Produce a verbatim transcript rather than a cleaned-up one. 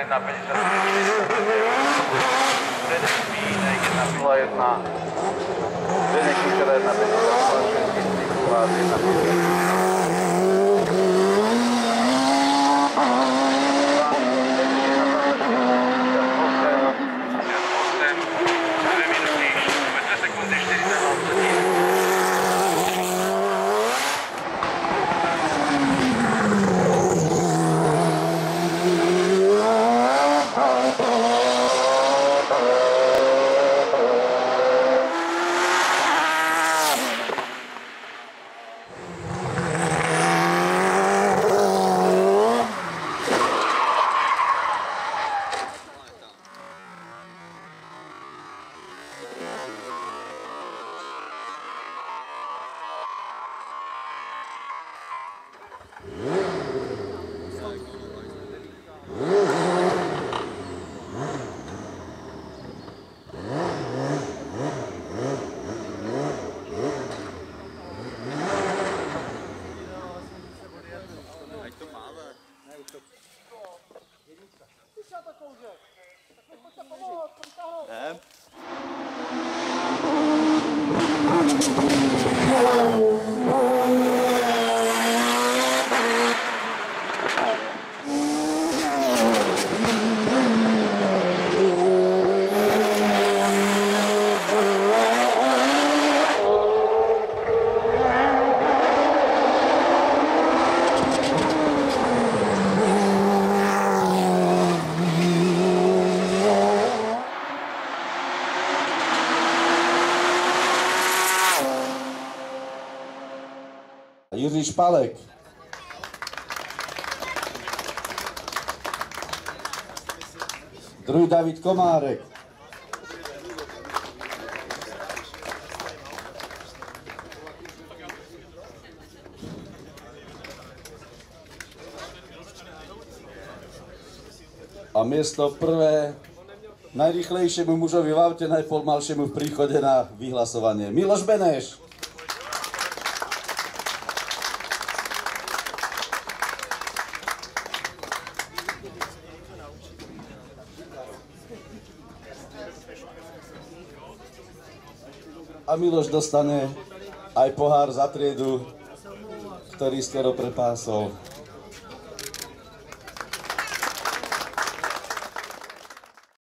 jedna päťdesiat nula jedna jedna Jiří Špalek. Druhý David Komárek. A miesto prvé najrýchlejšiemu mužovi v aute, najpomalšiemu v príchode na vyhlasovanie. Miloš Beneš. A Miloš dostane aj pohár za triedu, ktorý skoro prepásol.